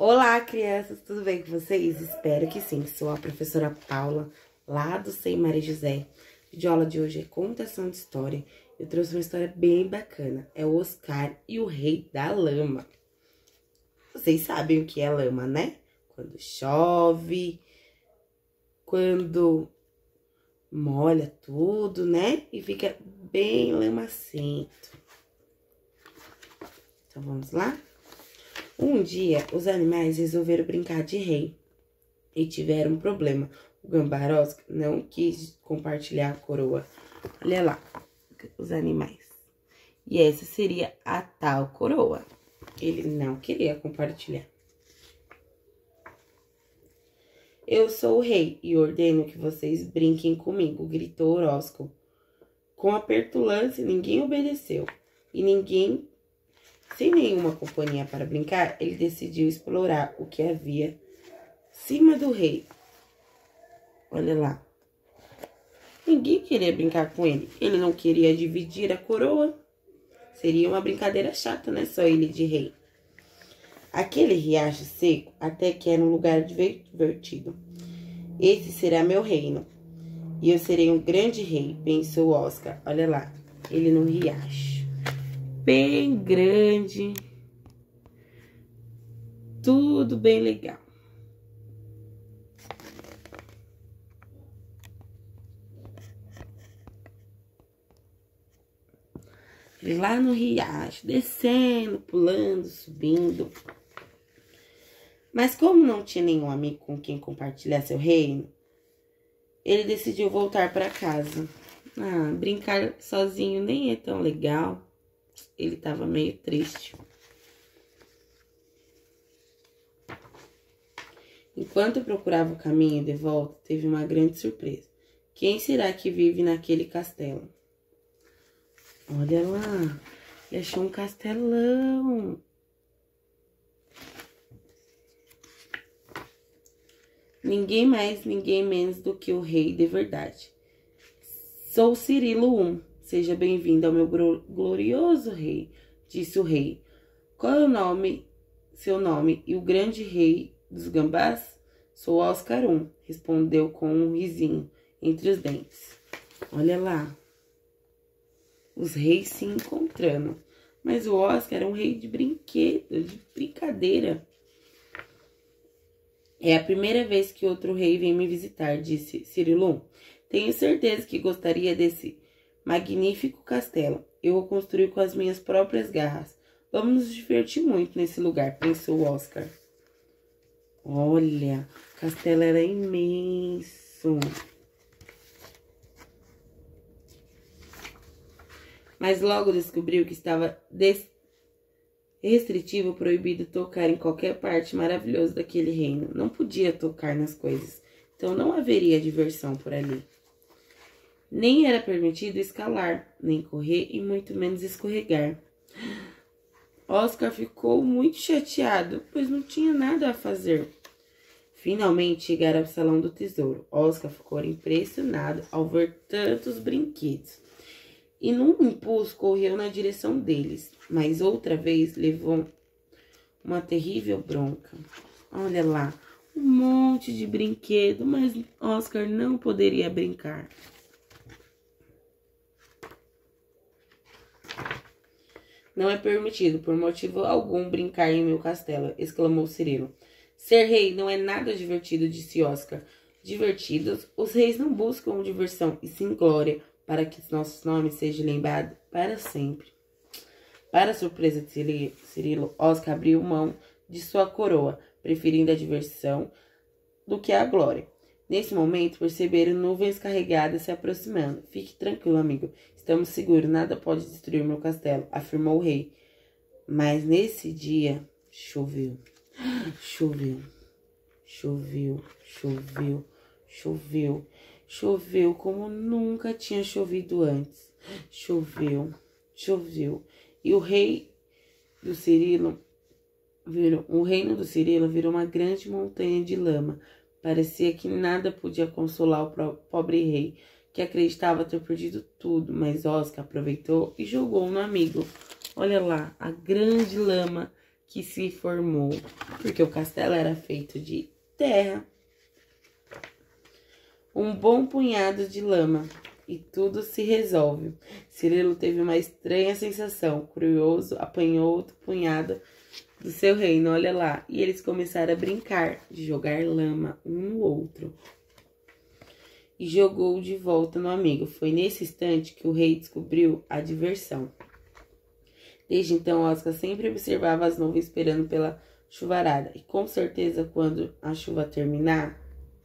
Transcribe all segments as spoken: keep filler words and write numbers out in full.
Olá, crianças, tudo bem com vocês? Espero que sim. Sou a professora Paula, lá do SEI Maria José. O vídeo de aula de hoje é contação de história. Eu trouxe uma história bem bacana. É o Oscar e o Rei da Lama. Vocês sabem o que é lama, né? Quando chove, quando molha tudo, né? E fica bem lamacento. Então, vamos lá? Um dia, os animais resolveram brincar de rei e tiveram um problema. O gambá Oscar não quis compartilhar a coroa. Olha lá, os animais. E essa seria a tal coroa. Ele não queria compartilhar. Eu sou o rei e ordeno que vocês brinquem comigo, gritou Orosco. Com a petulância, ninguém obedeceu e ninguém... Sem nenhuma companhia para brincar, ele decidiu explorar o que havia acima do rei. Olha lá. Ninguém queria brincar com ele. Ele não queria dividir a coroa. Seria uma brincadeira chata, né? Só ele de rei. Aquele riacho seco até que era um lugar divertido. Esse será meu reino. E eu serei um grande rei, pensou Oscar. Olha lá, ele no riacho. Bem grande, tudo bem legal. Lá no riacho, descendo, pulando, subindo. Mas como não tinha nenhum amigo com quem compartilhar seu reino, ele decidiu voltar para casa. Ah, brincar sozinho nem é tão legal. Ele estava meio triste. Enquanto procurava o caminho de volta, teve uma grande surpresa. Quem será que vive naquele castelo? Olha lá, ele achou um castelão. Ninguém mais, ninguém menos do que o rei de verdade. Sou Cirilo I. Seja bem-vindo ao meu glorioso rei, disse o rei. Qual é o nome, seu nome e o grande rei dos gambás? Sou Oscar I, respondeu com um risinho entre os dentes. Olha lá, os reis se encontrando. Mas o Oscar era um rei de brinquedo, de brincadeira. É a primeira vez que outro rei vem me visitar, disse Cirilo. Tenho certeza que gostaria desse magnífico castelo. Eu o construí com as minhas próprias garras. Vamos nos divertir muito nesse lugar, pensou Oscar. Olha, o castelo era imenso. Mas logo descobriu que estava restritivo, proibido tocar em qualquer parte maravilhosa daquele reino. Não podia tocar nas coisas, então não haveria diversão por ali. Nem era permitido escalar, nem correr e muito menos escorregar. Oscar ficou muito chateado, pois não tinha nada a fazer. Finalmente chegaram ao salão do tesouro. Oscar ficou impressionado ao ver tantos brinquedos. E num impulso correu na direção deles, mas outra vez levou uma terrível bronca. Olha lá, um monte de brinquedo, mas Oscar não poderia brincar. Não é permitido, por motivo algum, brincar em meu castelo, exclamou Cirilo. Ser rei não é nada divertido, disse Oscar. Divertidos, os reis não buscam diversão, e sim glória, para que nossos nomes sejam lembrados para sempre. Para a surpresa de Cirilo, Oscar abriu mão de sua coroa, preferindo a diversão do que a glória. Nesse momento, perceberam nuvens carregadas se aproximando. Fique tranquilo, amigo. Estamos seguros, nada pode destruir meu castelo, afirmou o rei. Mas nesse dia, choveu. Choveu. Choveu, choveu, choveu. Choveu como nunca tinha chovido antes. Choveu, choveu. E o rei do Cirilo virou, o reino do Cirilo virou uma grande montanha de lama. Parecia que nada podia consolar o pobre rei, que acreditava ter perdido tudo, mas Oscar aproveitou e jogou no amigo. Olha lá, a grande lama que se formou, porque o castelo era feito de terra. Um bom punhado de lama, e tudo se resolve. Cirilo teve uma estranha sensação. Curioso, apanhou outro punhado do seu reino, olha lá. E eles começaram a brincar, de jogar lama um no outro. E jogou de volta no amigo. Foi nesse instante que o rei descobriu a diversão. Desde então, Oscar sempre observava as nuvens esperando pela chuvarada. E com certeza, quando a chuva terminar,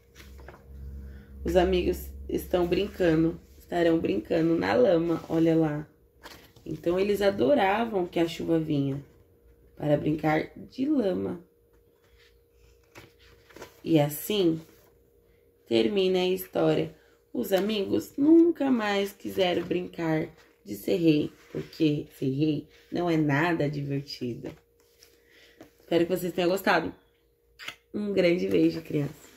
os amigos estão brincando, estarão brincando na lama, olha lá. Então, eles adoravam que a chuva vinha para brincar de lama. E assim termina a história. Os amigos nunca mais quiseram brincar de ser rei, porque ser rei não é nada divertido. Espero que vocês tenham gostado. Um grande beijo, criança.